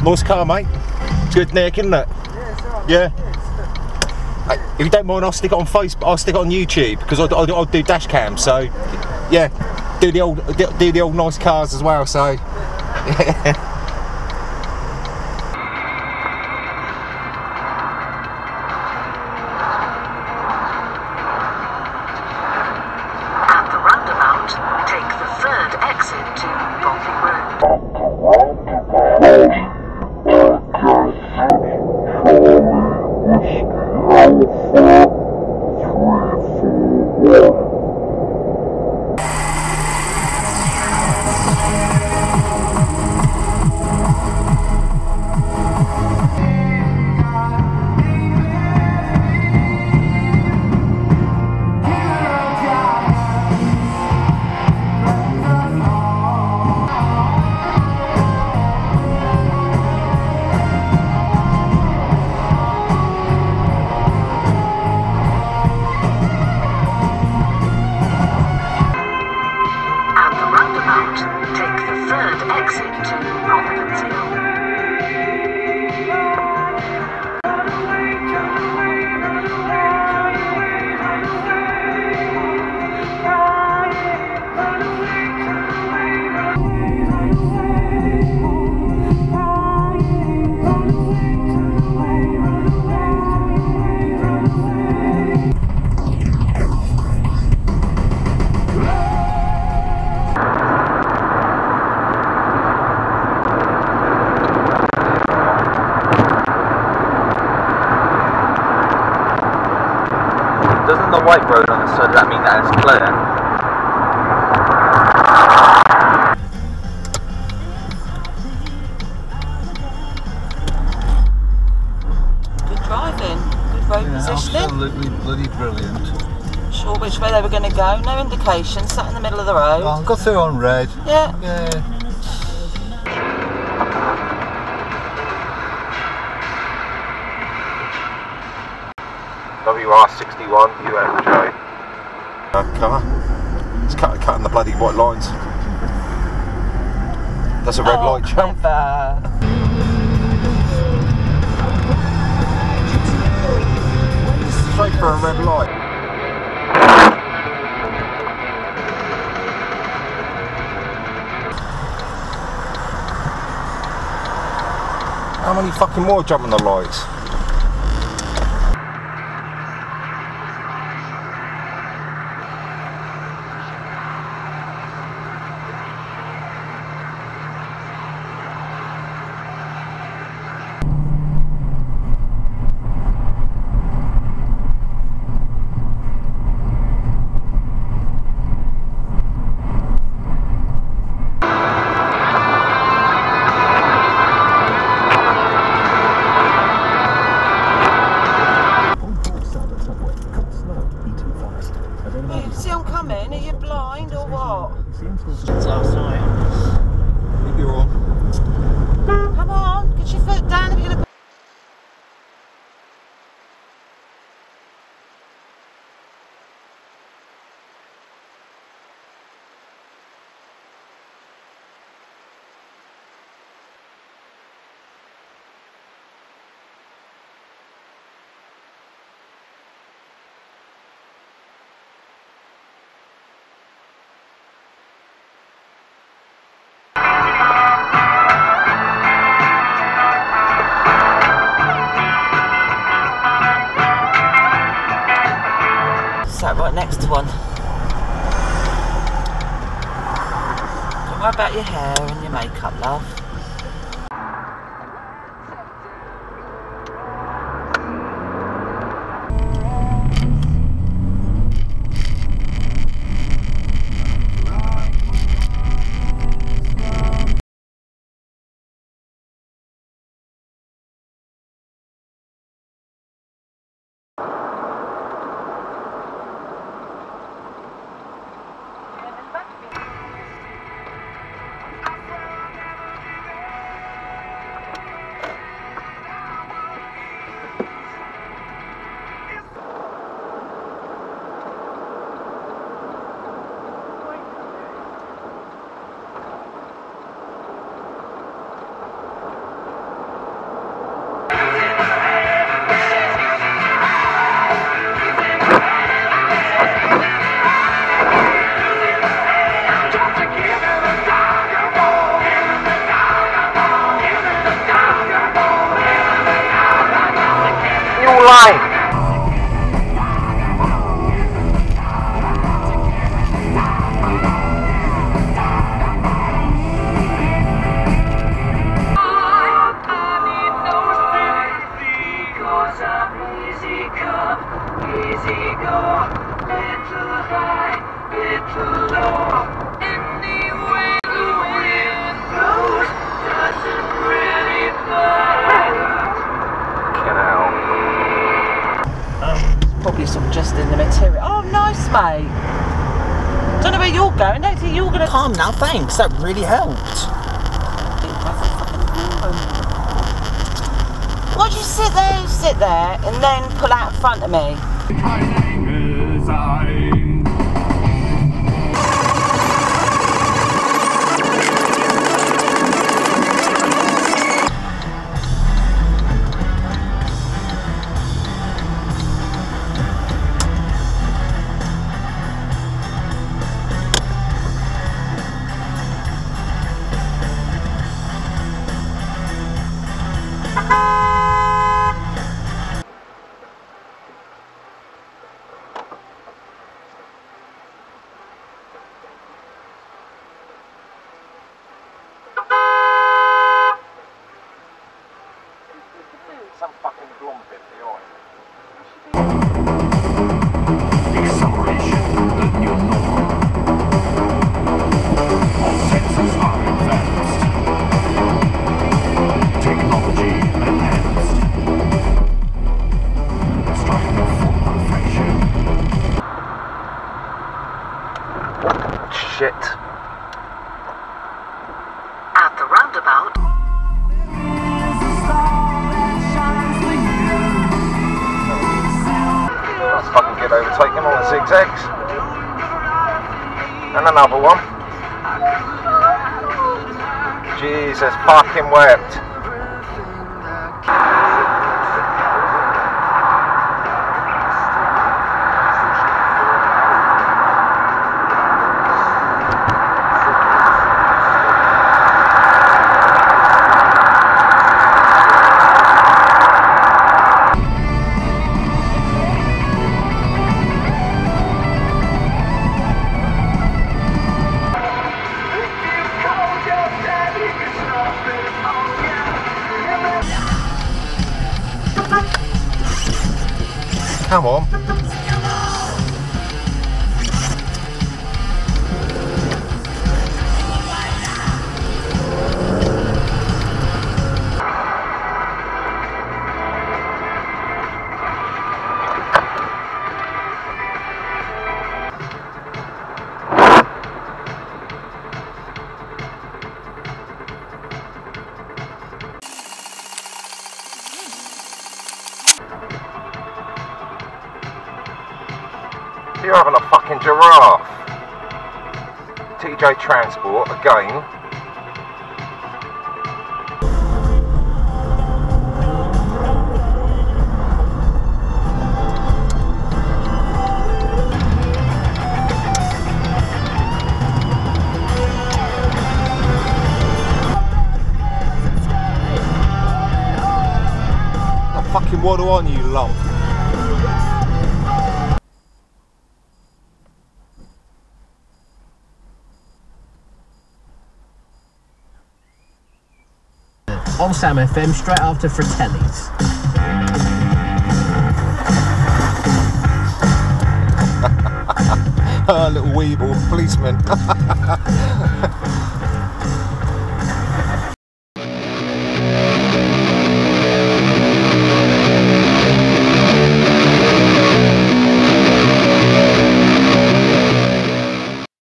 Nice car, mate. Good neck, isn't it? Yeah, it's alright. Yeah. Hey, if you don't mind, I'll stick it on Facebook. I'll stick it on YouTube because I do dash cam. So, yeah, do the old nice cars as well. So, yeah. Doesn't the white road on the side, does that mean that it's clear? Good driving, good road positioning. Absolutely bloody brilliant. Sure which way they were going to go, no indication, sat in the middle of the road. Oh, got through on red. Yeah. Yeah. WR61 UFJ. Car. It's cutting the bloody white lines. That's a red light jump. Straight for a red light. How many fucking more jumping the lights? See I'm coming, are you blind or what? Last night. You're on. Come on, get your foot down if you're going to... Sat right next to one. Don't worry about your hair and your makeup, love. Probably sort of just in the material. Oh, nice, mate. Don't know where you're going. Don't think you're going to... Calm now, thanks. That really helped. Why'd you sit there, and then pull out in front of me? Some fucking blonde bit behind. Acceleration, the new norm. All senses are advanced. Technology enhanced. Striving for perfection. Shit. At the roundabout, Let's fucking get overtaken on the zigzags. And another one. Jesus fucking wept. Come on. You're having a fucking giraffe. TJ Transport again. The fucking waddle on, you lump. On Sam FM, straight after Fratelli's. Little weeble policeman.